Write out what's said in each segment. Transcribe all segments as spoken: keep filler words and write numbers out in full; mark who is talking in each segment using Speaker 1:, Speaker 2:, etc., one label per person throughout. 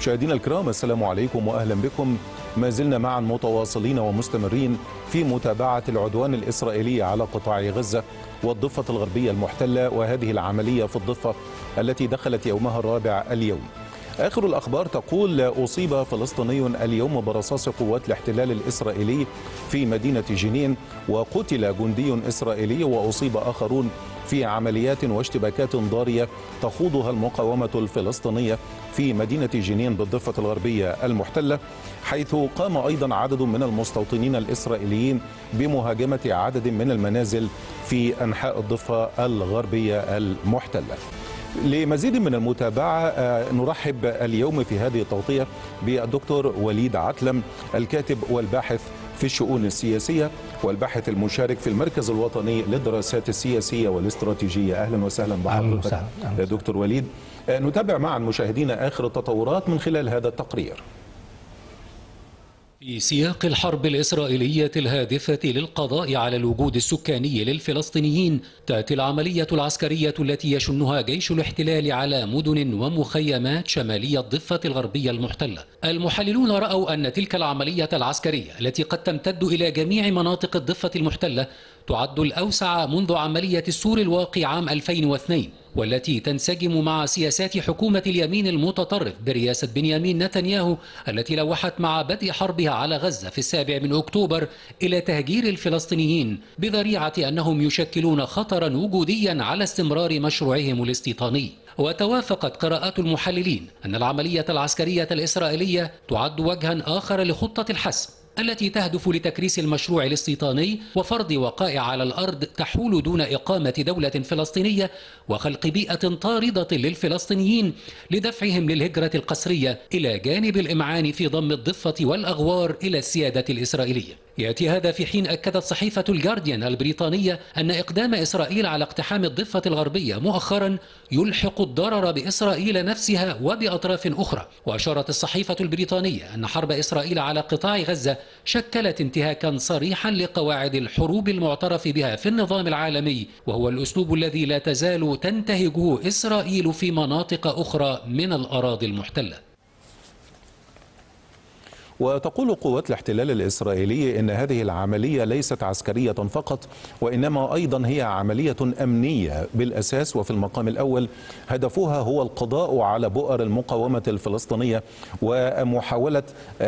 Speaker 1: مشاهدينا الكرام، السلام عليكم وأهلا بكم. ما زلنا معا متواصلين ومستمرين في متابعة العدوان الإسرائيلي على قطاع غزة والضفة الغربية المحتلة، وهذه العملية في الضفة التي دخلت يومها الرابع اليوم. آخر الأخبار تقول أصيب فلسطيني اليوم برصاص قوات الاحتلال الإسرائيلي في مدينة جنين، وقتل جندي إسرائيلي وأصيب آخرون في عمليات واشتباكات ضارية تخوضها المقاومة الفلسطينية في مدينة جنين بالضفة الغربية المحتلة، حيث قام أيضا عدد من المستوطنين الإسرائيليين بمهاجمة عدد من المنازل في أنحاء الضفة الغربية المحتلة. لمزيد من المتابعة نرحب اليوم في هذه التغطية بالدكتور وليد عتلم، الكاتب والباحث في الشؤون السياسية والباحث المشارك في المركز الوطني للدراسات السياسية والاستراتيجية. أهلا وسهلا بحضرتك دكتور وليد. نتابع معا مشاهدينا آخر التطورات من خلال هذا التقرير.
Speaker 2: في سياق الحرب الإسرائيلية الهادفة للقضاء على الوجود السكاني للفلسطينيين، تأتي العملية العسكرية التي يشنها جيش الاحتلال على مدن ومخيمات شمالي الضفة الغربية المحتلة. المحللون رأوا أن تلك العملية العسكرية التي قد تمتد إلى جميع مناطق الضفة المحتلة تعد الأوسع منذ عملية السور الواقي عام ألفين واثنين، والتي تنسجم مع سياسات حكومة اليمين المتطرف برئاسة بنيامين نتنياهو، التي لوحت مع بدء حربها على غزة في السابع من أكتوبر إلى تهجير الفلسطينيين بذريعة أنهم يشكلون خطرا وجوديا على استمرار مشروعهم الاستيطاني. وتوافقت قراءات المحللين أن العملية العسكرية الإسرائيلية تعد وجها آخر لخطة الحسم التي تهدف لتكريس المشروع الاستيطاني وفرض وقائع على الأرض تحول دون إقامة دولة فلسطينية وخلق بيئة طاردة للفلسطينيين لدفعهم للهجرة القسرية، إلى جانب الإمعان في ضم الضفة والأغوار إلى السيادة الإسرائيلية. يأتي هذا في حين أكدت صحيفة الجارديان البريطانية أن إقدام إسرائيل على اقتحام الضفة الغربية مؤخرا يلحق الضرر بإسرائيل نفسها وبأطراف أخرى. وأشارت الصحيفة البريطانية أن حرب إسرائيل على قطاع غزة شكلت انتهاكا صريحا لقواعد الحروب المعترف بها في النظام العالمي، وهو الأسلوب الذي لا تزال تنتهجه إسرائيل في مناطق أخرى من الأراضي المحتلة.
Speaker 1: وتقول قوات الاحتلال الإسرائيلي إن هذه العملية ليست عسكرية فقط، وإنما أيضا هي عملية أمنية بالأساس، وفي المقام الأول هدفها هو القضاء على بؤر المقاومة الفلسطينية ومحاولة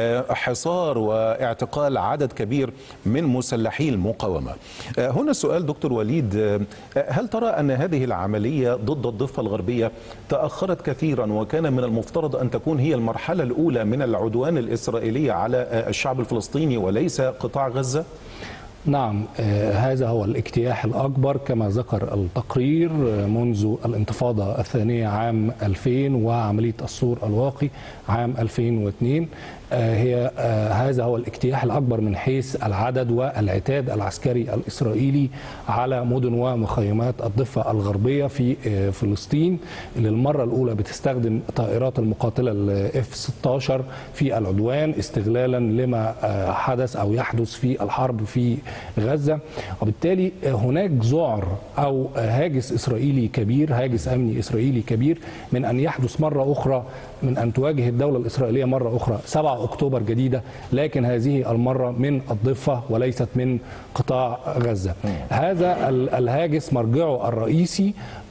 Speaker 1: حصار واعتقال عدد كبير من مسلحي المقاومة. هنا السؤال دكتور وليد، هل ترى أن هذه العملية ضد الضفة الغربية تأخرت كثيرا، وكان من المفترض أن تكون هي المرحلة الأولى من العدوان الإسرائيلي على الشعب الفلسطيني وليس قطاع غزة؟
Speaker 3: نعم، هذا هو الاجتياح الأكبر كما ذكر التقرير منذ الانتفاضة الثانية عام ألفين وعملية السور الواقي عام ألفين واثنين. هي هذا هو الاجتياح الأكبر من حيث العدد والعتاد العسكري الإسرائيلي على مدن ومخيمات الضفة الغربية في فلسطين، اللي للمرة الأولى بتستخدم طائرات المقاتلة الاف ستة عشر في العدوان استغلالا لما حدث أو يحدث في الحرب في غزة. وبالتالي هناك ذعر أو هاجس إسرائيلي كبير، هاجس أمني إسرائيلي كبير من أن يحدث مرة أخرى، من أن تواجه الدولة الإسرائيلية مرة أخرى سبعة أكتوبر جديدة، لكن هذه المرة من الضفة وليست من قطاع غزة. هذا الهاجس مرجعه الرئيسي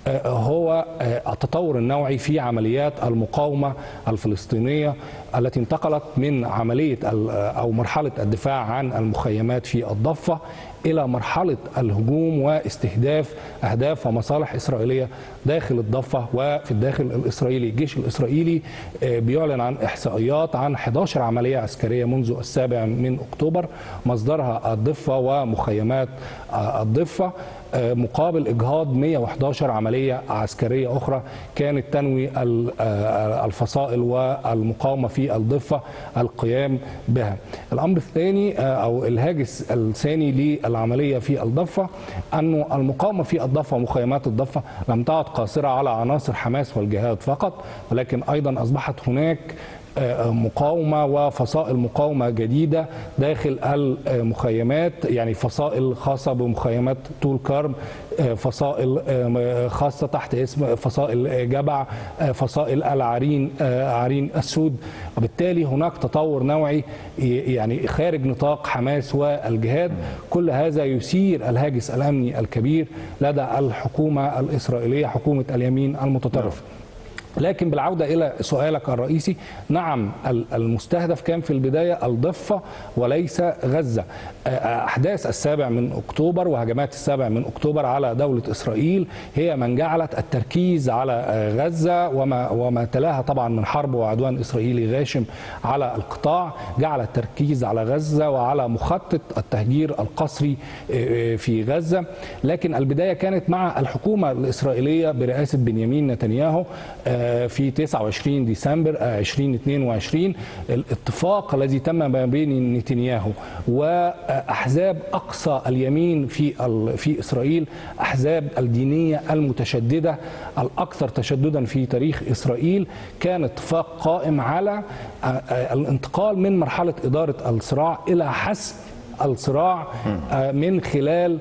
Speaker 3: هو التطور النوعي في عمليات المقاومة الفلسطينية التي انتقلت من عملية أو مرحلة الدفاع عن المخيمات في الضفة إلى مرحلة الهجوم واستهداف أهداف ومصالح إسرائيلية داخل الضفة وفي الداخل الإسرائيلي. الجيش الإسرائيلي بيعلن عن إحصائيات عن إحدى عشرة عملية عسكرية منذ السابع من أكتوبر، مصدرها الضفة ومخيمات الضفة، مقابل إجهاض مئة وأحد عشر عملية عسكرية أخرى كانت تنوي الفصائل والمقاومة في الضفة القيام بها. الأمر الثاني أو الهاجس الثاني للعملية في الضفة أن المقاومة في الضفة ومخيمات الضفة لم تعد قاصرة على عناصر حماس والجهاد فقط، ولكن أيضا أصبحت هناك مقاومة وفصائل مقاومة جديدة داخل المخيمات، يعني فصائل خاصة بمخيمات طول كرم، فصائل خاصة تحت اسم فصائل جبع، فصائل العرين، عرين السود. وبالتالي هناك تطور نوعي يعني خارج نطاق حماس والجهاد. كل هذا يثير الهاجس الأمني الكبير لدى الحكومة الإسرائيلية، حكومة اليمين المتطرف. لكن بالعودة إلى سؤالك الرئيسي، نعم المستهدف كان في البداية الضفة وليس غزة. أحداث السابع من أكتوبر وهجمات السابع من أكتوبر على دولة إسرائيل هي من جعلت التركيز على غزة وما, وما تلاها طبعا من حرب وعدوان إسرائيلي غاشم على القطاع، جعل التركيز على غزة وعلى مخطط التهجير القسري في غزة. لكن البداية كانت مع الحكومة الإسرائيلية برئاسة بنيامين نتنياهو في تسعة وعشرين ديسمبر ألفين واثنين وعشرين. الاتفاق الذي تم ما بين نتنياهو وأحزاب أقصى اليمين في في إسرائيل، أحزاب الدينية المتشددة الأكثر تشددا في تاريخ إسرائيل، كان اتفاق قائم على الانتقال من مرحلة إدارة الصراع إلى حسم الصراع من خلال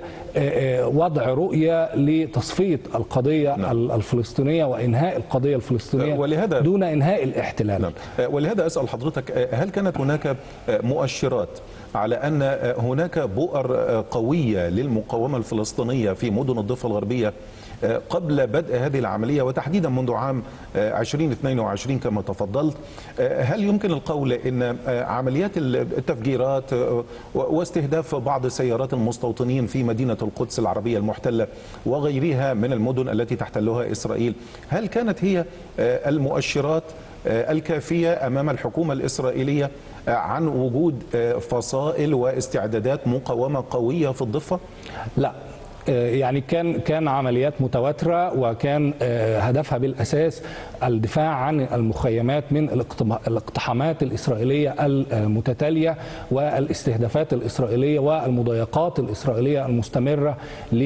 Speaker 3: وضع رؤية لتصفية القضية نعم. الفلسطينية وإنهاء القضية الفلسطينية ولهذا دون إنهاء الاحتلال.
Speaker 1: نعم. ولهذا أسأل حضرتك، هل كانت هناك مؤشرات على أن هناك بؤر قوية للمقاومة الفلسطينية في مدن الضفة الغربية قبل بدء هذه العملية وتحديدا منذ عام ألفين واثنين وعشرين كما تفضلت؟ هل يمكن القول أن عمليات التفجيرات واستهداف بعض سيارات المستوطنين في مدينة القدس العربية المحتلة وغيرها من المدن التي تحتلها إسرائيل، هل كانت هي المؤشرات الكافية أمام الحكومة الإسرائيلية عن وجود فصائل واستعدادات مقاومة قوية في الضفة؟
Speaker 3: لا، يعني كان كان عمليات متواتره، وكان هدفها بالاساس الدفاع عن المخيمات من الاقتحامات الاسرائيليه المتتاليه والاستهدافات الاسرائيليه والمضايقات الاسرائيليه المستمره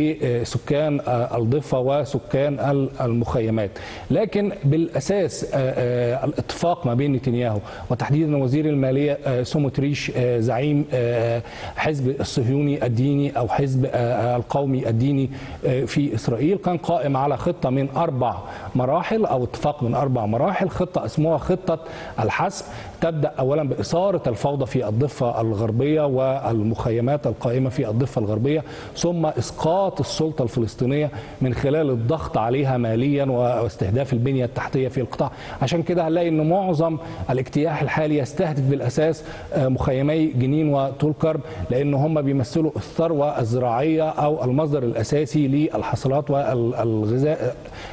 Speaker 3: لسكان الضفه وسكان المخيمات. لكن بالاساس الاتفاق ما بين نتنياهو وتحديدا وزير الماليه سموتريش زعيم حزب الصهيوني الديني او حزب القومي الديني في إسرائيل كان قائم على خطة من أربع مراحل أو اتفاق من أربع مراحل. خطة اسمها خطة الحسم، تبدأ أولا بإثارة الفوضى في الضفة الغربية والمخيمات القائمة في الضفة الغربية، ثم إسقاط السلطة الفلسطينية من خلال الضغط عليها ماليا واستهداف البنية التحتية في القطاع. عشان كده هنلاقي أن معظم الاجتياح الحالي يستهدف بالأساس مخيمي جنين وطول كرم، لأن هم بيمثلوا الثروة الزراعية أو المصدر الأساسي للحصولات والغذاء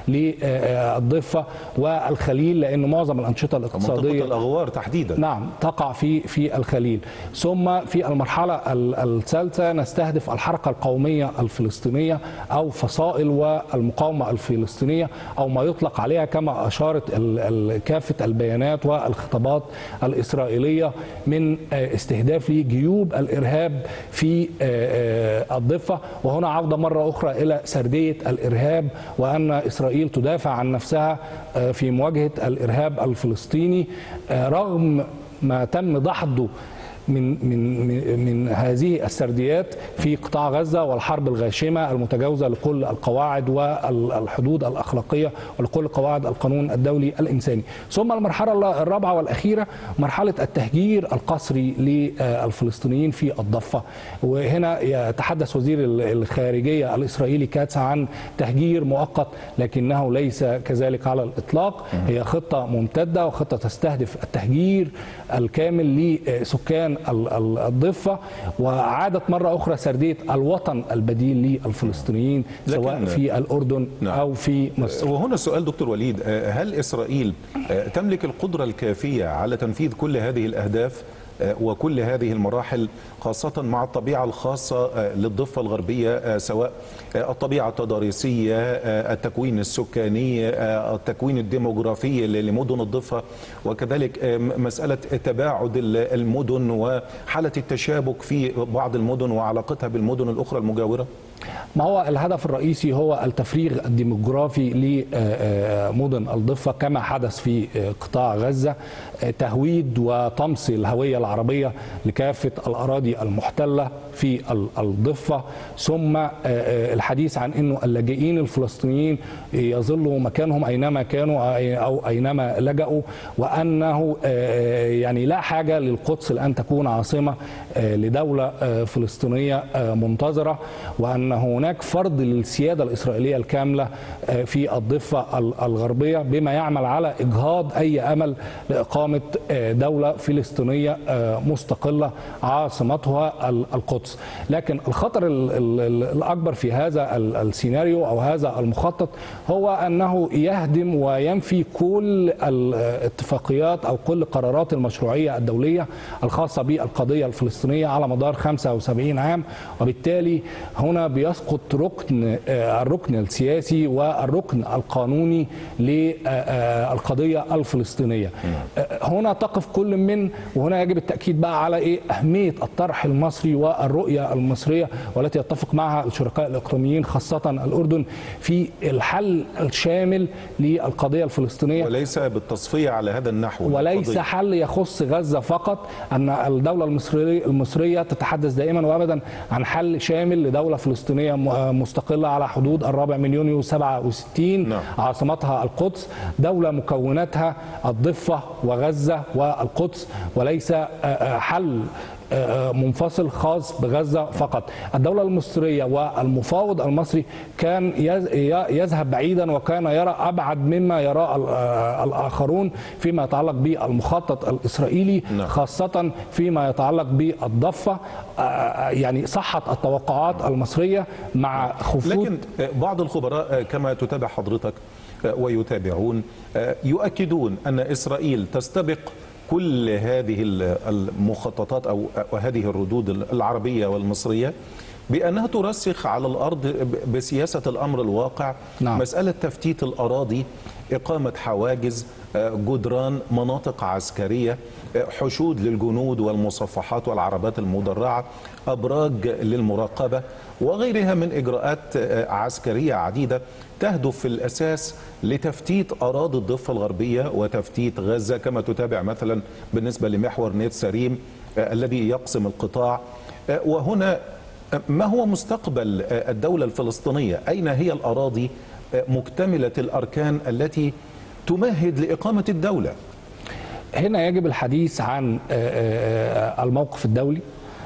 Speaker 3: للضفة والخليل، لأن معظم الأنشطة الاقتصادية
Speaker 1: منطقة الأغوار تحديدا
Speaker 3: نعم تقع في في الخليل. ثم في المرحلة الثالثة نستهدف الحركة القومية الفلسطينية أو فصائل والمقاومة الفلسطينية أو ما يطلق عليها كما أشارت كافة البيانات والخطابات الإسرائيلية من استهداف لجيوب الإرهاب في الضفة. وهنا عودة مرة أخرى إلى سردية الإرهاب، وأن إسرائيل تدافع عن نفسها في مواجهة الإرهاب الفلسطيني رغم ما تم دحضه من من من هذه السرديات في قطاع غزة والحرب الغاشمة المتجاوزة لكل القواعد والحدود الأخلاقية ولكل قواعد القانون الدولي الإنساني. ثم المرحلة الرابعة والأخيرة مرحلة التهجير القسري للفلسطينيين في الضفة، وهنا يتحدث وزير الخارجية الإسرائيلي كاتس عن تهجير مؤقت، لكنه ليس كذلك على الإطلاق. هي خطة ممتدة وخطة تستهدف التهجير الكامل لسكان الضفة وعادت مرة أخرى سردية الوطن البديل للفلسطينيين سواء في الأردن نعم. أو في مصر.
Speaker 1: وهنا السؤال دكتور وليد، هل إسرائيل تملك القدرة الكافية على تنفيذ كل هذه الأهداف وكل هذه المراحل، خاصة مع الطبيعة الخاصة للضفة الغربية، سواء الطبيعة التضاريسية، التكوين السكاني، التكوين الديموغرافي لمدن الضفة، وكذلك مسألة تباعد المدن وحالة التشابك في بعض المدن وعلاقتها بالمدن الأخرى المجاورة؟
Speaker 3: ما هو الهدف الرئيسي هو التفريغ الديموغرافي لمدن الضفة كما حدث في قطاع غزة، تهويد وطمس الهوية العربية لكافة الأراضي المحتلة في الضفة، ثم الحديث عن أنه اللاجئين الفلسطينيين يظلوا مكانهم أينما كانوا أو أينما لجأوا، وأنه يعني لا حاجة للقدس لأن تكون عاصمة لدولة فلسطينية منتظرة، وأن هناك فرض للسيادة الإسرائيلية الكاملة في الضفة الغربية بما يعمل على إجهاض أي أمل لإقامة دولة فلسطينية مستقلة عاصمتها القدس. لكن الخطر الأكبر في هذا السيناريو أو هذا المخطط هو أنه يهدم وينفي كل الاتفاقيات أو كل قرارات المشروعية الدولية الخاصة بالقضية الفلسطينية على مدار خمسة وسبعين عام، وبالتالي هنا بيسقط ركن الركن السياسي والركن القانوني للقضية الفلسطينية. هنا تقف كل من، وهنا يجب التأكيد بقى على إيه أهمية الطرح المصري والرؤية المصرية والتي يتفق معها الشركاء الإقليميين خاصة الأردن في الحل الشامل للقضية الفلسطينية،
Speaker 1: وليس بالتصفية على هذا النحو،
Speaker 3: وليس
Speaker 1: القضية.
Speaker 3: حل يخص غزة فقط. أن الدولة المصرية المصرية تتحدث دائما وأبدا عن حل شامل لدولة فلسطينية مستقلة على حدود الرابع من يونيو سبعة وستين، نعم. عاصمتها القدس، دولة مكوناتها الضفة وغزة والقدس، وليس حل منفصل خاص بغزة فقط. الدولة المصرية والمفاوض المصري كان يذهب بعيدا وكان يرى أبعد مما يرى الآخرون فيما يتعلق بالمخطط الإسرائيلي، خاصة فيما يتعلق بالضفة. يعني صحت التوقعات المصرية مع خفوت.
Speaker 1: لكن بعض الخبراء كما تتابع حضرتك ويتابعون يؤكدون أن إسرائيل تستبق كل هذه المخططات أو هذه الردود العربية والمصرية بأنها ترسخ على الأرض بسياسة الأمر الواقع، نعم. مسألة تفتيت الأراضي، إقامة حواجز، جدران، مناطق عسكرية، حشود للجنود والمصفحات والعربات المدرعة، أبراج للمراقبة وغيرها من إجراءات عسكرية عديدة تهدف في الأساس لتفتيت أراضي الضفة الغربية وتفتيت غزة، كما تتابع مثلا بالنسبة لمحور نيت سريم الذي يقسم القطاع. وهنا ما هو مستقبل الدولة الفلسطينية؟ أين هي الأراضي مكتملة الأركان التي تمهد لإقامة الدولة؟
Speaker 3: هنا يجب الحديث عن الموقف الدولي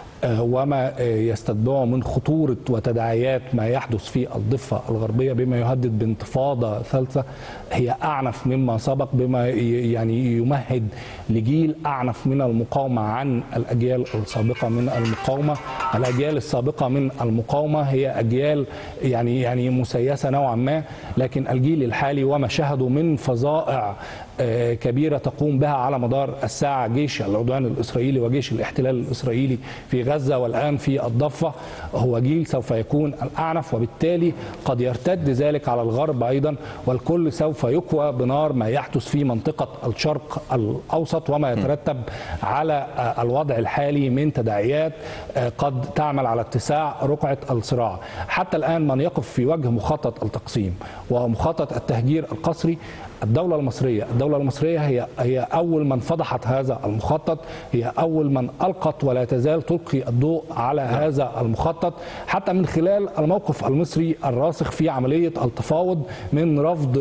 Speaker 3: وما يستتبعه من خطورة وتداعيات ما يحدث في الضفة الغربية بما يهدد بانتفاضة ثالثة هي أعنف مما سبق، بما يعني يمهد لجيل أعنف من المقاومة عن الأجيال السابقة من المقاومة. الأجيال السابقة من المقاومة هي أجيال يعني يعني مسيسة نوعا ما، لكن الجيل الحالي وما شهدوا من فظائع كبيرة تقوم بها على مدار الساعة جيش العدوان الإسرائيلي وجيش الاحتلال الإسرائيلي في غزة والآن في الضفة هو جيل سوف يكون الأعنف، وبالتالي قد يرتد ذلك على الغرب أيضا، والكل سوف يكوى بنار ما يحدث في منطقة الشرق الأوسط وما يترتب على الوضع الحالي من تداعيات قد تعمل على اتساع رقعة الصراع. حتى الآن من يقف في وجه مخطط التقسيم ومخطط التهجير القسري الدولة المصرية. الدولة المصرية هي هي أول من فضحت هذا المخطط، هي أول من ألقت ولا تزال تلقي الضوء على هذا المخطط، حتى من خلال الموقف المصري الراسخ في عملية التفاوض من رفض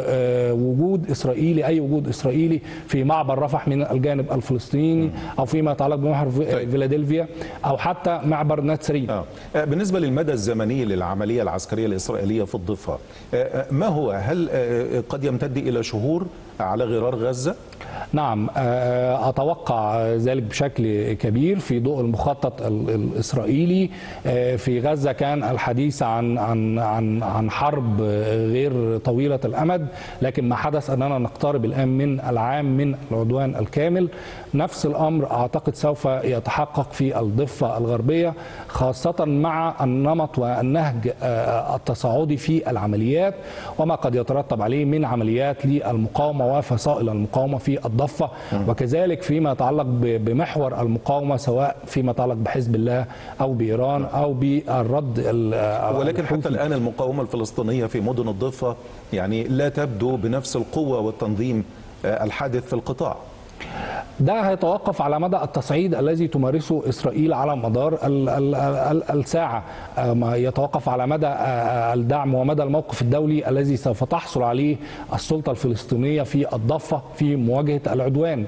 Speaker 3: وجود إسرائيلي أي وجود إسرائيلي في معبر رفح من الجانب الفلسطيني أو فيما يتعلق بمحور فيلادلفيا أو حتى معبر نيت سريم.
Speaker 1: آه. بالنسبة للمدى الزمني للعملية العسكرية الإسرائيلية في الضفة ما هو؟ هل قد يمتد إلى شهور على غرار غزة؟
Speaker 3: نعم، أتوقع ذلك بشكل كبير في ضوء المخطط الإسرائيلي. في غزة كان الحديث عن عن عن عن حرب غير طويلة الأمد، لكن ما حدث أننا نقترب الآن من العام من العدوان الكامل. نفس الأمر أعتقد سوف يتحقق في الضفة الغربية، خاصة مع النمط والنهج التصاعدي في العمليات وما قد يترتب عليه من عمليات للمقاومة وفصائل المقاومة في الضفة، وكذلك فيما يتعلق بمحور المقاومة سواء فيما يتعلق بحزب الله أو بإيران أو بالرد.
Speaker 1: ولكن حتى الآن المقاومة الفلسطينية في مدن الضفة يعني لا تبدو بنفس القوة والتنظيم الحادث في القطاع.
Speaker 3: ده هيتوقف على مدى التصعيد الذي تمارسه إسرائيل على مدار ال ال ال الساعة، يتوقف على مدى الدعم ومدى الموقف الدولي الذي سوف تحصل عليه السلطة الفلسطينية في الضفة في مواجهة العدوان.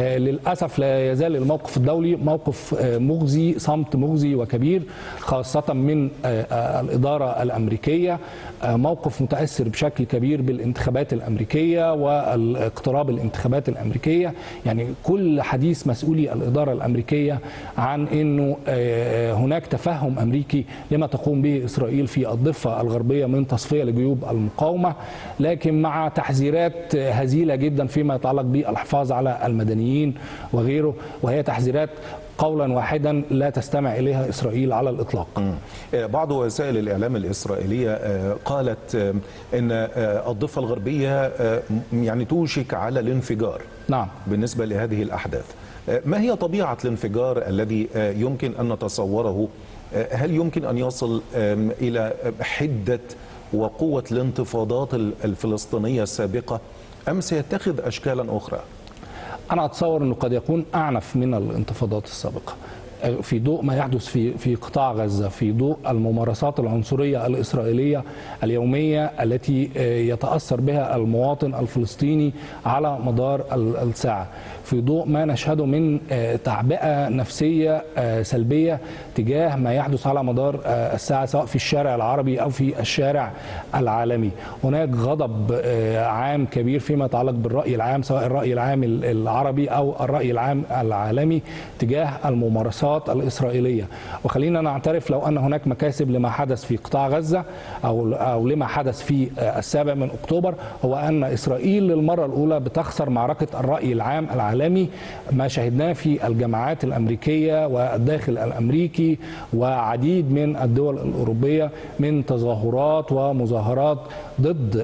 Speaker 3: للأسف لا يزال الموقف الدولي موقف مغزي، صمت مغزي وكبير، خاصة من الإدارة الأمريكية، موقف متأثر بشكل كبير بالانتخابات الأمريكية والاقتراب الانتخابات الأمريكية. يعني كل حديث مسؤولي الإدارة الأمريكية عن أنه هناك تفهم أمريكي لما تقوم به إسرائيل في الضفة الغربية من تصفية لجيوب المقاومة، لكن مع تحذيرات هزيلة جدا فيما يتعلق بالحفاظ على المدنيين وغيره، وهي تحذيرات قولا واحدا لا تستمع إليها إسرائيل على الإطلاق.
Speaker 1: بعض وسائل الإعلام الإسرائيلية قالت أن الضفة الغربية يعني توشك على الانفجار.
Speaker 3: نعم.
Speaker 1: بالنسبة لهذه الأحداث، ما هي طبيعة الانفجار الذي يمكن أن نتصوره؟ هل يمكن أن يصل إلى حدة وقوة الانتفاضات الفلسطينية السابقة أم سيتخذ أشكالا أخرى؟
Speaker 3: أنا أتصور أنه قد يكون أعنف من الانتفاضات السابقة في ضوء ما يحدث في في قطاع غزة، في ضوء الممارسات العنصرية الإسرائيلية اليومية التي يتأثر بها المواطن الفلسطيني على مدار الساعة، في ضوء ما نشهده من تعبئة نفسية سلبية تجاه ما يحدث على مدار الساعة سواء في الشارع العربي أو في الشارع العالمي. هناك غضب عام كبير فيما يتعلق بالرأي العام، سواء الرأي العام العربي أو الرأي العام العالمي تجاه الممارسات الإسرائيلية. وخلينا نعترف لو أن هناك مكاسب لما حدث في قطاع غزة أو أو لما حدث في السابع من أكتوبر، هو أن إسرائيل للمرة الأولى بتخسر معركة الرأي العام العالمي. ما شاهدناه في الجامعات الأمريكية والداخل الأمريكي وعديد من الدول الأوروبية من تظاهرات ومظاهرات ضد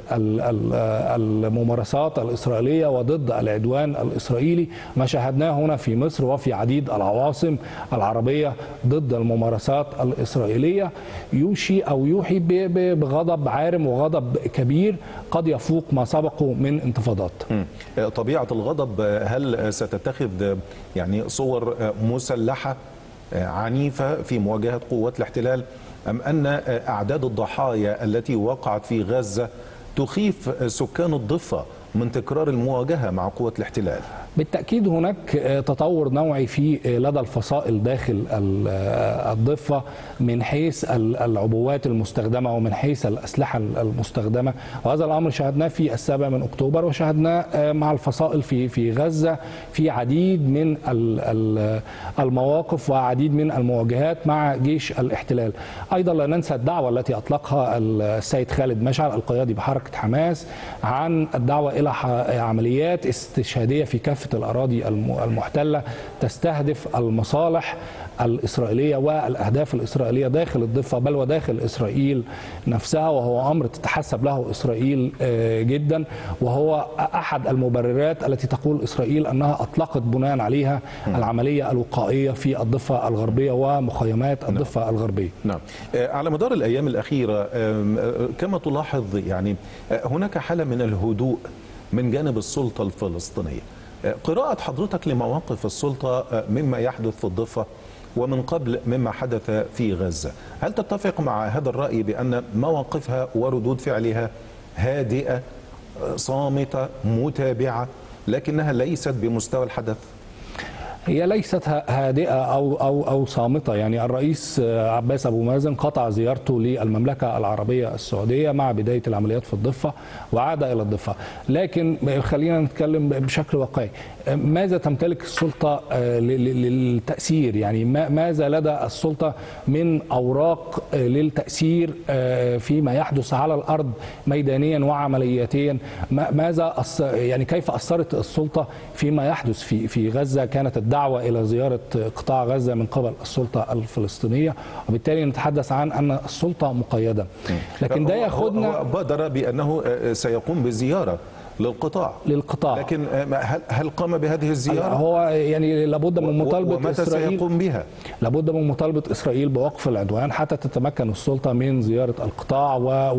Speaker 3: الممارسات الإسرائيلية وضد العدوان الإسرائيلي. ما شاهدناه هنا في مصر وفي عديد العواصم العربية ضد الممارسات الإسرائيلية يوشي أو يوحي بغضب عارم وغضب كبير قد يفوق ما سبقه من انتفاضات.
Speaker 1: طبيعة الغضب هل ستتخذ يعني صور مسلحة عنيفة في مواجهة قوات الاحتلال، أم أن أعداد الضحايا التي وقعت في غزة تخيف سكان الضفة من تكرار المواجهة مع قوات الاحتلال؟
Speaker 3: بالتأكيد هناك تطور نوعي في لدى الفصائل داخل الضفة من حيث العبوات المستخدمة ومن حيث الأسلحة المستخدمة، وهذا الأمر شاهدناه في السابع من أكتوبر وشاهدناه مع الفصائل في في غزة في عديد من المواقف وعديد من المواجهات مع جيش الاحتلال. أيضا لا ننسى الدعوة التي أطلقها السيد خالد مشعل القيادي بحركة حماس عن الدعوة إلى عمليات استشهادية في كافة الأراضي المحتلة تستهدف المصالح الإسرائيلية والأهداف الإسرائيلية داخل الضفة بل وداخل إسرائيل نفسها، وهو أمر تتحسب له إسرائيل جدا، وهو أحد المبررات التي تقول إسرائيل أنها أطلقت بناء عليها العملية الوقائية في الضفة الغربية ومخيمات الضفة الغربية.
Speaker 1: نعم. على مدار الأيام الأخيرة كما تلاحظ يعني هناك حالة من الهدوء من جانب السلطة الفلسطينية. قراءة حضرتك لمواقف السلطة مما يحدث في الضفة ومن قبل مما حدث في غزة، هل تتفق مع هذا الرأي بأن مواقفها وردود فعلها هادئة صامتة متابعة لكنها ليست بمستوى الحدث؟
Speaker 3: هي ليست هادئة أو أو أو صامتة. يعني الرئيس عباس أبو مازن قطع زيارته للمملكة العربية السعودية مع بداية العمليات في الضفة وعاد إلى الضفة، لكن خلينا نتكلم بشكل واقعي. ماذا تمتلك السلطة للتأثير؟ يعني ماذا لدى السلطة من أوراق للتأثير فيما يحدث على الأرض ميدانيا وعملياتيا؟ ماذا يعني كيف أثرت السلطة فيما يحدث في في غزة؟ كانت الدعوة إلى زيارة قطاع غزة من قبل السلطة الفلسطينية، وبالتالي نتحدث عن أن السلطة مقيدة. لكن ده ياخدنا
Speaker 1: بادر بأنه سيقوم بزيارة للقطاع
Speaker 3: للقطاع.
Speaker 1: لكن هل هل قام بهذه الزيارة؟
Speaker 3: هو يعني لابد من مطالبة
Speaker 1: ومتى
Speaker 3: إسرائيل
Speaker 1: سيقوم بها؟
Speaker 3: لابد من مطالبة إسرائيل بوقف العدوان حتى تتمكن السلطة من زيارة القطاع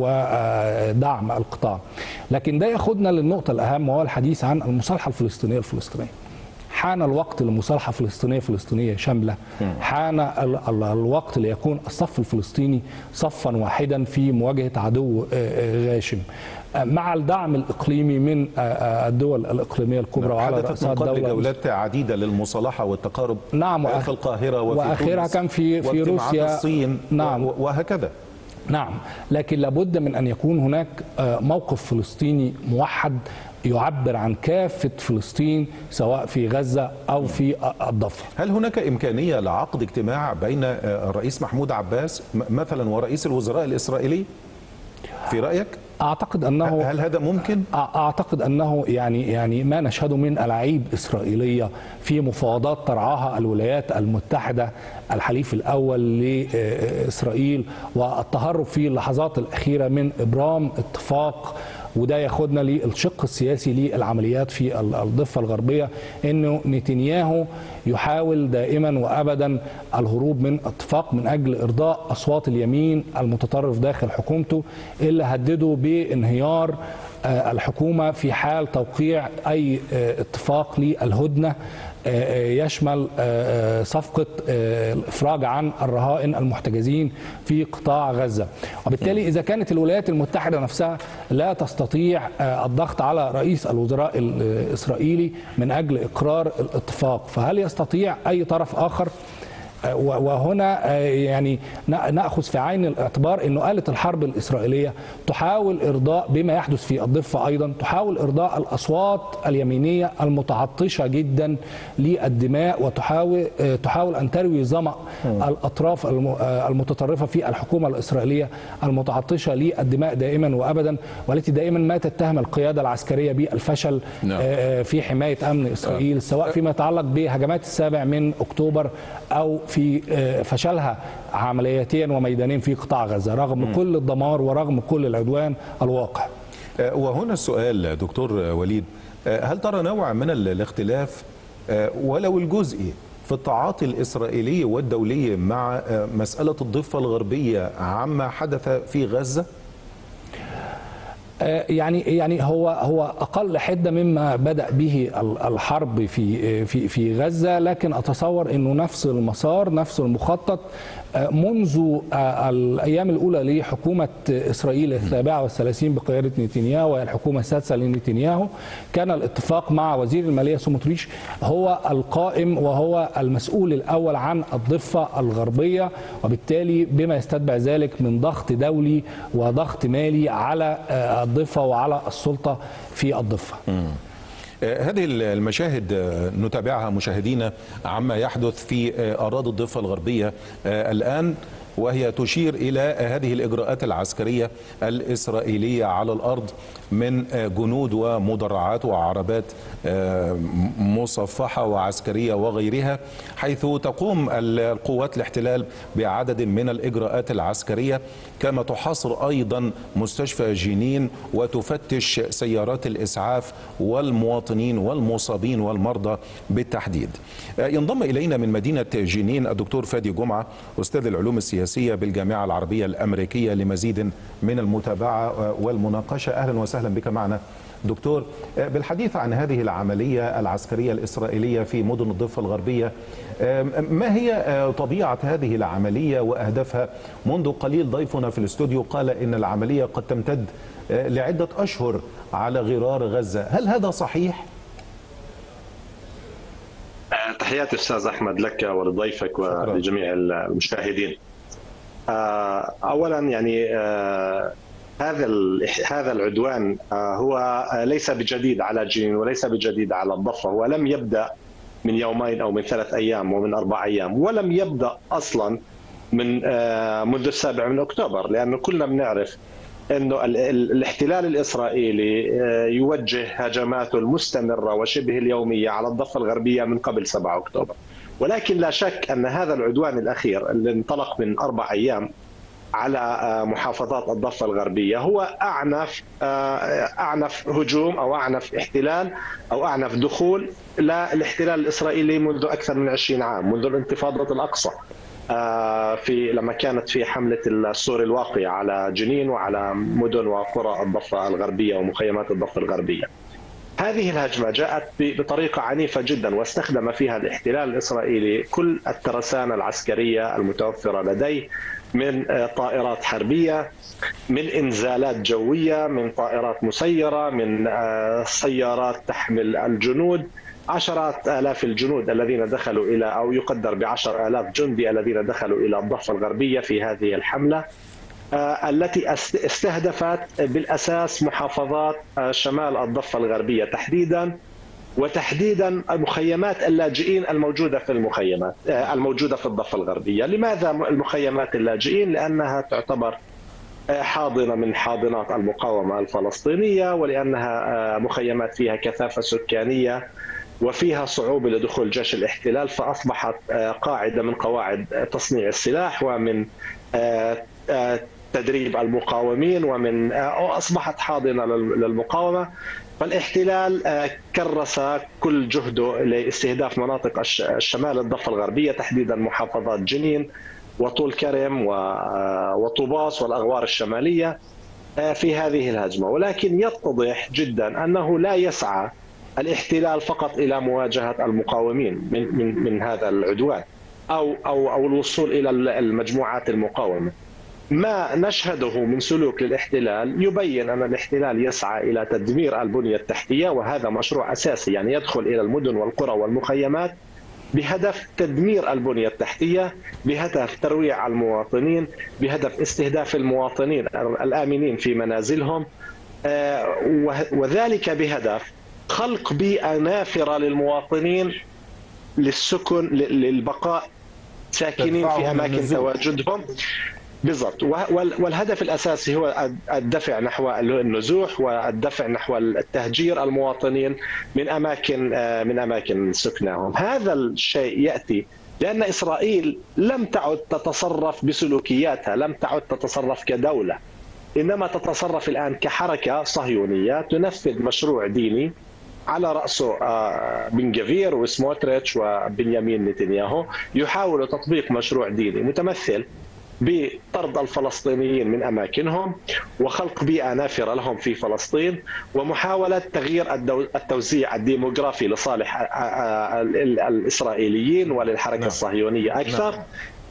Speaker 3: ودعم القطاع. لكن ده ياخدنا للنقطة الأهم، وهو الحديث عن المصالحة الفلسطينية الفلسطينية. حان الوقت لمصالحة فلسطينية فلسطينية شاملة، حان الوقت ليكون الصف الفلسطيني صفا واحدا في مواجهة عدو غاشم، مع الدعم الإقليمي من الدول الإقليمية الكبرى وعلى رأسها الدولة.
Speaker 1: قبل جولات عديدة للمصالحة والتقارب
Speaker 3: نعم
Speaker 1: في القاهرة وفي
Speaker 3: وآخرها كان في في روسيا
Speaker 1: الصين
Speaker 3: نعم
Speaker 1: وهكذا.
Speaker 3: نعم، لكن لابد من أن يكون هناك موقف فلسطيني موحد يعبر عن كافة فلسطين سواء في غزة أو في الضفة.
Speaker 1: هل هناك إمكانية لعقد اجتماع بين الرئيس محمود عباس مثلا ورئيس الوزراء الإسرائيلي في رأيك؟
Speaker 3: أعتقد أنه
Speaker 1: هل هذا ممكن؟
Speaker 3: أعتقد أنه يعني يعني ما نشهده من ألاعيب إسرائيلية في مفاوضات ترعاها الولايات المتحدة الحليف الأول لإسرائيل، والتهرب في اللحظات الأخيرة من إبرام اتفاق، وده ياخدنا للشق السياسي للعمليات في الضفة الغربية، انه نتنياهو يحاول دائما وابدا الهروب من اتفاق من اجل ارضاء اصوات اليمين المتطرف داخل حكومته، اللي هددوا بانهيار الحكومة في حال توقيع اي اتفاق للهدنة يشمل صفقة الإفراج عن الرهائن المحتجزين في قطاع غزة. وبالتالي إذا كانت الولايات المتحدة نفسها لا تستطيع الضغط على رئيس الوزراء الإسرائيلي من أجل إقرار الاتفاق، فهل يستطيع أي طرف آخر؟ وهنا يعني نأخذ في عين الاعتبار أنه آلة الحرب الإسرائيلية تحاول إرضاء بما يحدث في الضفة، أيضا تحاول إرضاء الأصوات اليمينية المتعطشة جدا للدماء، وتحاول تحاول أن تروي ظمأ الأطراف المتطرفة في الحكومة الإسرائيلية المتعطشة للدماء دائما وأبدا، والتي دائما ما تتهم القيادة العسكرية بالفشل في حماية أمن إسرائيل، سواء فيما يتعلق بهجمات السابع من أكتوبر أو في فشلها عملياتيا وميدانيا في قطاع غزة رغم م. كل الدمار ورغم كل العدوان الواقع.
Speaker 1: وهنا السؤال دكتور وليد، هل ترى نوع من الاختلاف ولو الجزئي في التعاطي الإسرائيلي والدولي مع مسألة الضفة الغربية عما حدث في غزة؟
Speaker 3: يعني يعني هو هو اقل حده مما بدا به الحرب في في في غزه، لكن اتصور انه نفس المسار نفس المخطط منذ الايام الاولى لحكومه اسرائيل السابعه والثلاثين بقياده نتنياهو وهي الحكومه السادسه لنتنياهو. كان الاتفاق مع وزير الماليه سموتريتش هو القائم وهو المسؤول الاول عن الضفه الغربيه، وبالتالي بما يستتبع ذلك من ضغط دولي وضغط مالي على الضفة وعلى السلطة في الضفة.
Speaker 1: هذه المشاهد نتابعها مشاهدينا عما يحدث في أراضي الضفة الغربية الآن، وهي تشير إلى هذه الإجراءات العسكرية الإسرائيلية على الأرض من جنود ومدرعات وعربات مصفحة وعسكرية وغيرها، حيث تقوم القوات الاحتلال بعدد من الإجراءات العسكرية، كما تحاصر أيضا مستشفى جنين وتفتش سيارات الإسعاف والمواطنين والمصابين والمرضى بالتحديد. ينضم إلينا من مدينة جنين الدكتور فادي جمعة أستاذ العلوم السياسية بالجامعة العربية الأمريكية لمزيد من المتابعة والمناقشة. أهلا وسهلا بك معنا دكتور. بالحديث عن هذه العملية العسكرية الإسرائيلية في مدن الضفة الغربية، ما هي طبيعة هذه العملية وأهدافها؟ منذ قليل ضيفنا في الاستوديو قال إن العملية قد تمتد لعدة أشهر على غرار غزة، هل هذا صحيح؟
Speaker 4: تحياتي أستاذ أحمد لك ولضيفك ولجميع المشاهدين. أولا يعني هذا هذا العدوان هو ليس بجديد على جنين وليس بجديد على الضفة، ولم يبدأ من يومين أو من ثلاث أيام ومن أربع أيام، ولم يبدأ أصلا من منذ السابع من أكتوبر، لأنه كلنا بنعرف أنه الاحتلال الإسرائيلي يوجه هجماته المستمرة وشبه اليومية على الضفة الغربية من قبل سبعة أكتوبر. ولكن لا شك أن هذا العدوان الأخير اللي انطلق من أربع أيام على محافظات الضفة الغربية هو أعنف أعنف هجوم أو أعنف احتلال أو أعنف دخول للاحتلال الإسرائيلي منذ أكثر من عشرين عام، منذ الانتفاضة الأقصى في لما كانت في حملة السور الواقية على جنين وعلى مدن وقرى الضفة الغربية ومخيمات الضفة الغربية. هذه الهجمة جاءت بطريقة عنيفة جدا واستخدم فيها الاحتلال الإسرائيلي كل الترسانة العسكرية المتوفرة لديه، من طائرات حربية، من إنزالات جوية، من طائرات مسيرة، من سيارات تحمل الجنود. عشرات آلاف الجنود الذين دخلوا إلى أو يقدر بعشر آلاف جندي الذين دخلوا إلى الضفة الغربية في هذه الحملة التي استهدفت بالأساس محافظات شمال الضفة الغربية تحديدا، وتحديدا مخيمات اللاجئين الموجودة في المخيمات الموجودة في الضفة الغربية. لماذا المخيمات اللاجئين؟ لأنها تعتبر حاضنة من حاضنات المقاومة الفلسطينية، ولأنها مخيمات فيها كثافة سكانية وفيها صعوبة لدخول جيش الاحتلال، فأصبحت قاعدة من قواعد تصنيع السلاح ومن تدريب المقاومين، ومن أصبحت حاضنة للمقاومة. فالاحتلال كرس كل جهده لاستهداف مناطق الشمال الضفة الغربية تحديدا محافظات جنين وطول كرم وطوباس والأغوار الشمالية في هذه الهجمة. ولكن يتضح جدا أنه لا يسعى الاحتلال فقط إلى مواجهة المقاومين من من من هذا العدوان أو أو أو الوصول إلى المجموعات المقاومة. ما نشهده من سلوك للاحتلال يبين أن الاحتلال يسعى إلى تدمير البنية التحتية، وهذا مشروع أساسي، يعني يدخل إلى المدن والقرى والمخيمات بهدف تدمير البنية التحتية، بهدف ترويع المواطنين، بهدف استهداف المواطنين الآمنين في منازلهم، وذلك بهدف خلق بيئة نافرة للمواطنين للسكن للبقاء ساكنين في أماكن تواجدهم. بالضبط. والهدف الأساسي هو الدفع نحو النزوح والدفع نحو التهجير المواطنين من أماكن من أماكن سكنهم. هذا الشيء يأتي لأن إسرائيل لم تعد تتصرف بسلوكياتها، لم تعد تتصرف كدولة، إنما تتصرف الآن كحركة صهيونية تنفذ مشروع ديني على رأسه بن جفير وسموتريتش وبنيامين نتنياهو، يحاول تطبيق مشروع ديني متمثل بطرد الفلسطينيين من أماكنهم وخلق بيئة نافرة لهم في فلسطين، ومحاولة تغيير التوزيع الديموغرافي لصالح الإسرائيليين وللحركة نعم. الصهيونية أكثر. نعم.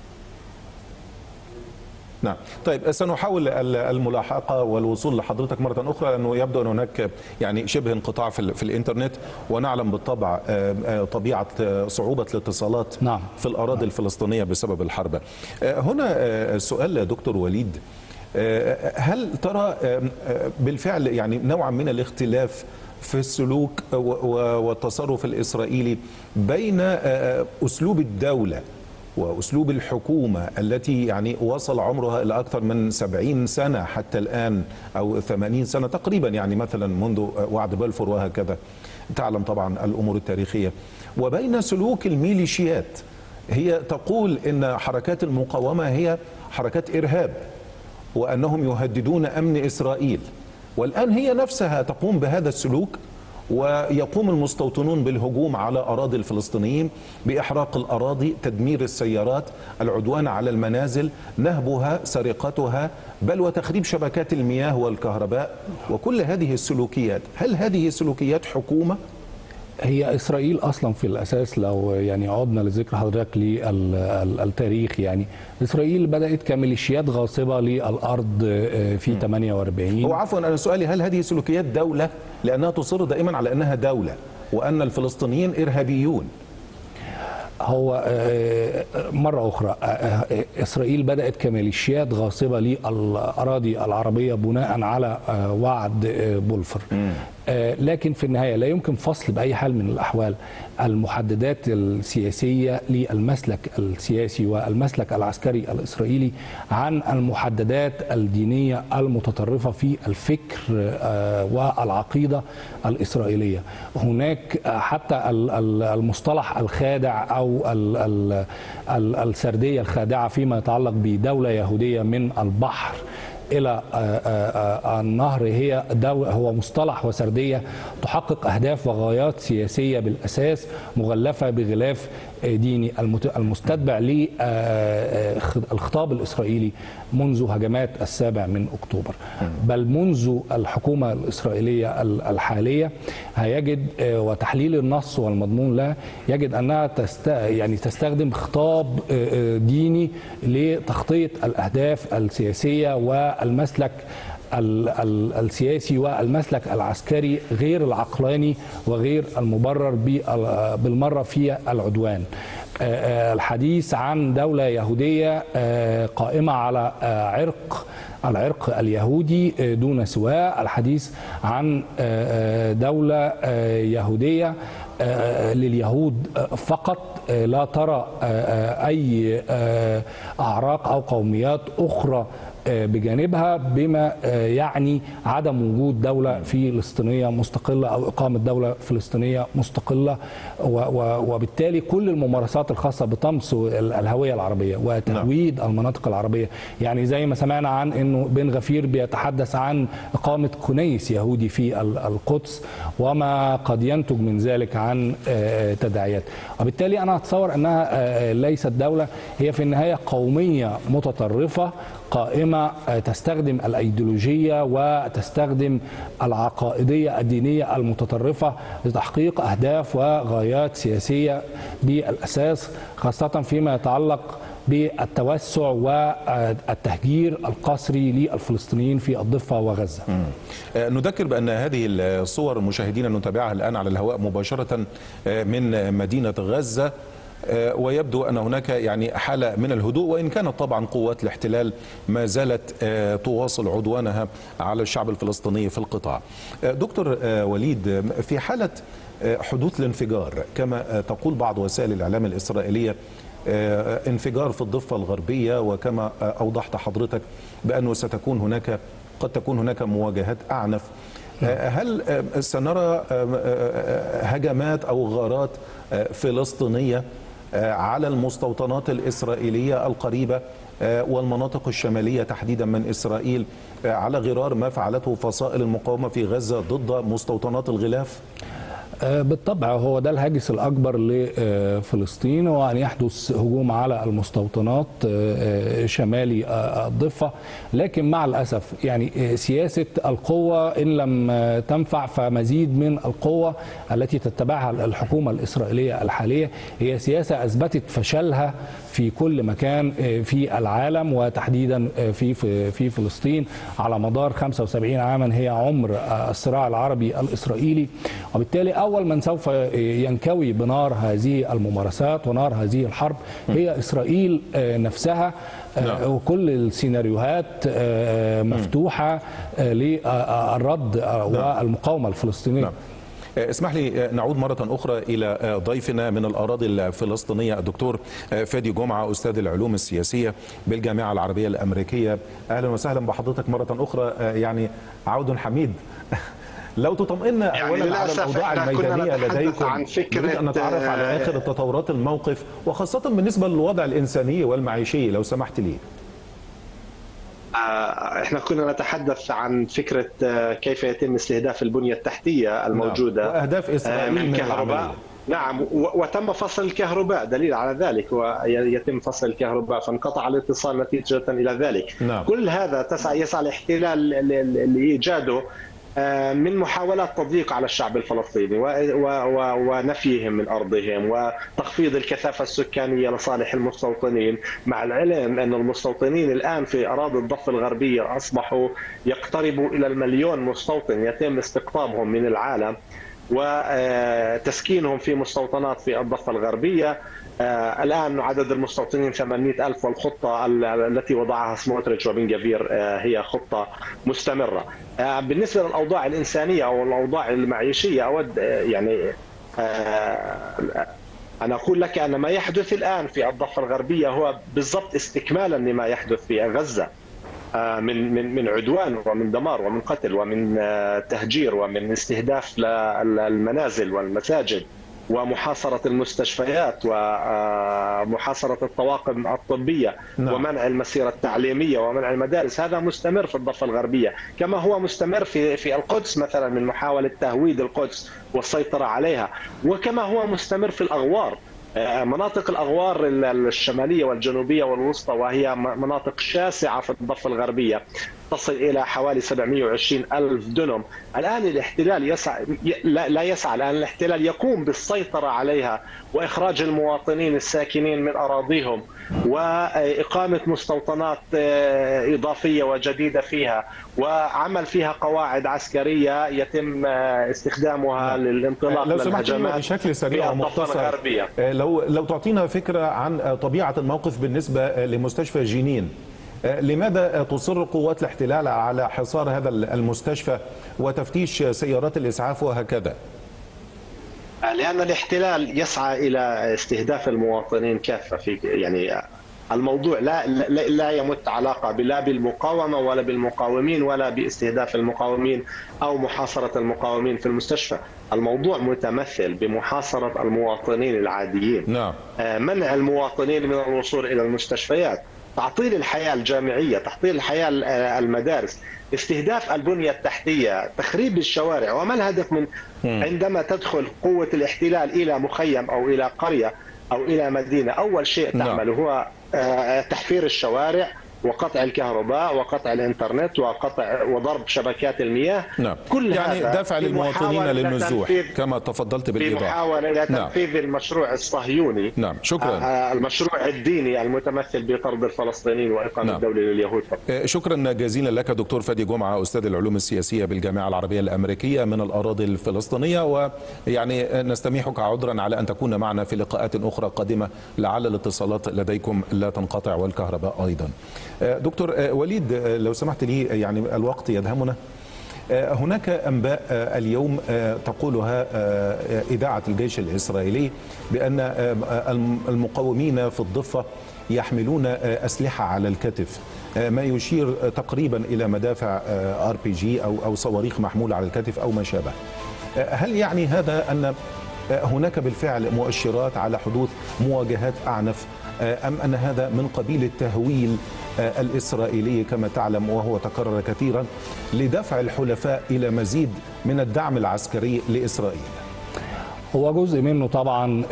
Speaker 1: نعم. طيب سنحاول الملاحقة والوصول لحضرتك مرة أخرى، لأنه يبدو أن هناك يعني شبه انقطاع في, في الإنترنت، ونعلم بالطبع طبيعة صعوبة الاتصالات نعم. في الأراضي نعم. الفلسطينية بسبب الحرب. هنا سؤال دكتور وليد، هل ترى بالفعل يعني نوعا من الاختلاف في السلوك والتصرف الإسرائيلي بين أسلوب الدولة وأسلوب الحكومة التي يعني وصل عمرها إلى أكثر من سبعين سنة حتى الآن أو ثمانين سنة تقريبا، يعني مثلا منذ وعد بلفور وهكذا، تعلم طبعا الأمور التاريخية، وبين سلوك الميليشيات؟ هي تقول إن حركات المقاومة هي حركات إرهاب وأنهم يهددون أمن إسرائيل، والآن هي نفسها تقوم بهذا السلوك، ويقوم المستوطنون بالهجوم على أراضي الفلسطينيين بإحراق الأراضي، تدمير السيارات، العدوان على المنازل، نهبها، سرقتها، بل وتخريب شبكات المياه والكهرباء وكل هذه السلوكيات. هل هذه سلوكيات حكومة؟
Speaker 3: هي إسرائيل أصلا في الأساس لو يعني عدنا لذكر حضرتك للتاريخ، يعني إسرائيل بدأت كميليشيات غاصبة للأرض في ثمانية وأربعين.
Speaker 1: هو عفوا أنا سؤالي، هل هذه سلوكيات دولة؟ لأنها تصر دائما على أنها دولة وأن الفلسطينيين إرهابيون.
Speaker 3: هو مرة أخرى إسرائيل بدأت كميليشيات غاصبة للأراضي العربية بناء على وعد بلفور. لكن في النهاية لا يمكن فصل بأي حال من الأحوال المحددات السياسية للمسلك السياسي والمسلك العسكري الإسرائيلي عن المحددات الدينية المتطرفة في الفكر والعقيدة الإسرائيلية. هناك حتى المصطلح الخادع أو السردية الخادعة فيما يتعلق بدولة يهودية من البحر إلى النهر هي هو مصطلح وسردية تحقق أهداف وغايات سياسية بالأساس مغلفة بغلاف ديني المستتبع للخطاب الإسرائيلي منذ هجمات السابع من أكتوبر، بل منذ الحكومة الإسرائيلية الحالية هيجد وتحليل النص والمضمون له يجد أنها تست يعني تستخدم خطاب ديني لتغطية الأهداف السياسية والمسلك السياسي والمسلك العسكري غير العقلاني وغير المبرر بالمرة في العدوان. الحديث عن دولة يهودية قائمة على عرق العرق اليهودي دون سواه، الحديث عن دولة يهودية لليهود فقط لا ترى أي أعراق أو قوميات أخرى بجانبها، بما يعني عدم وجود دولة فلسطينية مستقلة أو إقامة دولة فلسطينية مستقلة، وبالتالي كل الممارسات الخاصة بطمس الهوية العربية وتهويد المناطق العربية. يعني زي ما سمعنا عن أنه بن غفير بيتحدث عن إقامة كنيس يهودي في القدس وما قد ينتج من ذلك عن تداعيات، وبالتالي أنا أتصور أنها ليست دولة، هي في النهاية قومية متطرفة قائمة تستخدم الأيديولوجية وتستخدم العقائدية الدينية المتطرفة لتحقيق أهداف وغايات سياسية بالأساس، خاصة فيما يتعلق بالتوسع والتهجير القسري للفلسطينيين في الضفة وغزة.
Speaker 1: نذكر بأن هذه الصور مشاهدينا نتابعها الآن على الهواء مباشرة من مدينة غزة، ويبدو أن هناك يعني حالة من الهدوء، وإن كانت طبعا قوات الاحتلال ما زالت تواصل عدوانها على الشعب الفلسطيني في القطاع. دكتور وليد، في حالة حدوث الانفجار كما تقول بعض وسائل الإعلام الإسرائيلية، انفجار في الضفة الغربية، وكما أوضحت حضرتك بأنه ستكون هناك قد تكون هناك مواجهات أعنف، هل سنرى هجمات أو غارات فلسطينية على المستوطنات الإسرائيلية القريبة والمناطق الشمالية تحديدا من إسرائيل على غرار ما فعلته فصائل المقاومة في غزة ضد مستوطنات الغلاف؟
Speaker 3: بالطبع هو ده الهاجس الأكبر لفلسطين، وأن يحدث هجوم على المستوطنات شمالي الضفة، لكن مع الأسف يعني سياسة القوة إن لم تنفع فمزيد من القوة التي تتبعها الحكومة الإسرائيلية الحالية هي سياسة أثبتت فشلها في كل مكان في العالم، وتحديدا في في فلسطين على مدار خمسة وسبعين عاما هي عمر الصراع العربي الإسرائيلي، وبالتالي أول من سوف ينكوي بنار هذه الممارسات ونار هذه الحرب هي إسرائيل نفسها. نعم. وكل السيناريوهات مفتوحة للرد والمقاومة الفلسطينية. نعم.
Speaker 1: اسمح لي نعود مرة أخرى إلى ضيفنا من الأراضي الفلسطينية الدكتور فادي جمعة، أستاذ العلوم السياسية بالجامعة العربية الأمريكية. أهلا وسهلا بحضرتك مرة أخرى، يعني عود حميد. لو تطمئنا اولا يعني على الاوضاع الميدانيه لديكم، نريد ان نتعرف على اخر تطورات الموقف، وخاصه بالنسبه للوضع الانساني والمعيشي لو سمحت لي.
Speaker 4: احنا كنا نتحدث عن فكره كيف يتم استهداف البنيه التحتيه الموجوده.
Speaker 1: نعم. واهداف اسرائيل من الكهرباء.
Speaker 4: نعم، وتم فصل الكهرباء، دليل على ذلك، ويتم فصل الكهرباء فانقطع الاتصال نتيجه الى ذلك. نعم. كل هذا تسعى يسعى الاحتلال لايجاده من محاولات تضييق على الشعب الفلسطيني ونفيهم من أرضهم وتخفيض الكثافة السكانية لصالح المستوطنين، مع العلم أن المستوطنين الآن في أراضي الضفة الغربية أصبحوا يقتربوا إلى المليون مستوطن يتم استقطابهم من العالم وتسكينهم في مستوطنات في الضفة الغربية. الآن عدد المستوطنين ثمانمئة ألف، والخطة التي وضعها سموتريتش وبن جفير هي خطة مستمرة. بالنسبة للأوضاع الإنسانية أو الأوضاع المعيشية، أود يعني أنا أقول لك أن ما يحدث الآن في الضفة الغربية هو بالضبط استكمالا لما يحدث في غزة من من من عدوان ومن دمار ومن قتل ومن تهجير ومن استهداف للمنازل والمساجد ومحاصرة المستشفيات ومحاصرة الطواقم الطبية نعم. ومنع المسيرة التعليمية ومنع المدارس. هذا مستمر في الضفة الغربية، كما هو مستمر في في القدس مثلا من محاولة تهويد القدس والسيطرة عليها، وكما هو مستمر في الأغوار، مناطق الأغوار الشمالية والجنوبية والوسطى، وهي مناطق شاسعة في الضفة الغربية تصل إلى حوالي سبعمئة وعشرين ألف دنم. الآن الاحتلال يسعى لا يسعى الآن الاحتلال يقوم بالسيطرة عليها وإخراج المواطنين الساكنين من أراضيهم وإقامة مستوطنات إضافية وجديدة فيها، وعمل فيها قواعد عسكرية يتم استخدامها للانطلاق
Speaker 1: لو سمحت بشكل سريع ومختصر، لو لو تعطينا فكرة عن طبيعة الموقف بالنسبة لمستشفى جنين. لماذا تصر قوات الاحتلال على حصار هذا المستشفى وتفتيش سيارات الإسعاف وهكذا؟
Speaker 4: لأن الاحتلال يسعى إلى استهداف المواطنين كافة. في يعني الموضوع لا لا, لا يمت علاقة لا بالمقاومة ولا بالمقاومين ولا باستهداف المقاومين أو محاصرة المقاومين في المستشفى. الموضوع متمثل بمحاصرة المواطنين العاديين، نعم. منع المواطنين من الوصول إلى المستشفيات، تعطيل الحياة الجامعية، تعطيل الحياة المدارس، استهداف البنية التحتية، تخريب الشوارع. وما الهدف من عندما تدخل قوة الاحتلال إلى مخيم أو إلى قرية أو إلى مدينة؟ أول شيء تعمله هو تحفير الشوارع وقطع الكهرباء وقطع الانترنت وقطع وضرب شبكات المياه.
Speaker 1: نعم.
Speaker 4: كل
Speaker 1: يعني
Speaker 4: هذا
Speaker 1: دفع المواطنين للنزوح كما تفضلت بالإيضاح،
Speaker 4: في محاولة إلى تنفيذ نعم. المشروع الصهيوني،
Speaker 1: نعم. شكرا.
Speaker 4: المشروع الديني المتمثل بطرد الفلسطينيين وإقامة نعم. دولة لليهود.
Speaker 1: شكرا جزيلا لك دكتور فادي جمعة، أستاذ العلوم السياسية بالجامعة العربية الأمريكية من الأراضي الفلسطينية، ويعني نستميحك عذرا على أن تكون معنا في لقاءات أخرى قادمة لعل الاتصالات لديكم لا تنقطع والكهرباء أيضا. دكتور وليد لو سمحت لي، يعني الوقت يدهمنا. هناك أنباء اليوم تقولها إذاعة الجيش الإسرائيلي بأن المقاومين في الضفة يحملون أسلحة على الكتف، ما يشير تقريبا إلى مدافع آر بي جي أو أو صواريخ محمولة على الكتف أو ما شابه. هل يعني هذا أن هناك بالفعل مؤشرات على حدوث مواجهات أعنف، أم أن هذا من قبيل التهويل الإسرائيلي كما تعلم وهو تكرر كثيرا لدفع الحلفاء إلى مزيد من الدعم العسكري لإسرائيل؟
Speaker 3: هو جزء منه طبعا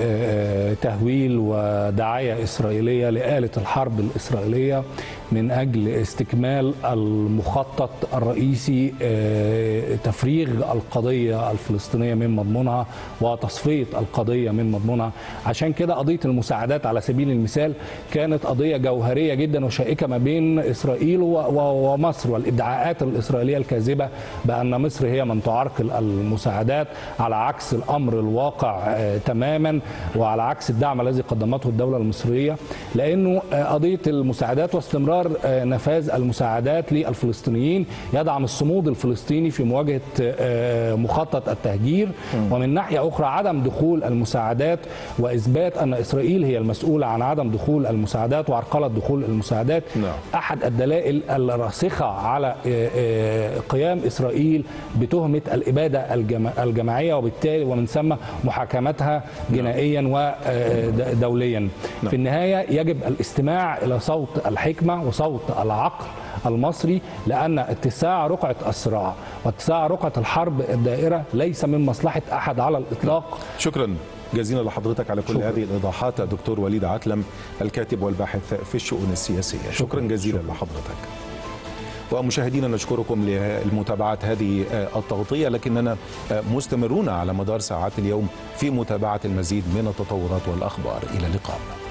Speaker 3: تهويل ودعاية إسرائيلية لآلة الحرب الإسرائيلية من أجل استكمال المخطط الرئيسي، تفريغ القضية الفلسطينية من مضمونها وتصفية القضية من مضمونها. عشان كده قضية المساعدات على سبيل المثال كانت قضية جوهرية جدا وشائكة ما بين إسرائيل ومصر، والإدعاءات الإسرائيلية الكاذبة بأن مصر هي من تعرقل المساعدات على عكس الأمر الواقع تماما وعلى عكس الدعم الذي قدمته الدولة المصرية. لأنه قضية المساعدات واستمرار نفاذ المساعدات للفلسطينيين يدعم الصمود الفلسطيني في مواجهة مخطط التهجير، ومن ناحية أخرى عدم دخول المساعدات وإثبات أن إسرائيل هي المسؤولة عن عدم دخول المساعدات وعرقلة دخول المساعدات. أحد الدلائل الراسخة على قيام إسرائيل بتهمة الإبادة الجماعية وبالتالي ومن ثم محاكمتها جنائيا ودوليا. في النهاية يجب الاستماع إلى صوت الحكمة وصوت العقل المصري، لأن اتساع رقعة الصراع واتساع رقعة الحرب الدائرة ليس من مصلحة أحد على الإطلاق.
Speaker 1: شكرا جزيلا لحضرتك على كل شكرا. هذه الإيضاحات دكتور وليد عتلم الكاتب والباحث في الشؤون السياسية. شكرا, شكرا جزيلا شكرا. لحضرتك. ومشاهدينا نشكركم لمتابعة هذه التغطية، لكننا مستمرون على مدار ساعات اليوم في متابعة المزيد من التطورات والأخبار. إلى اللقاء.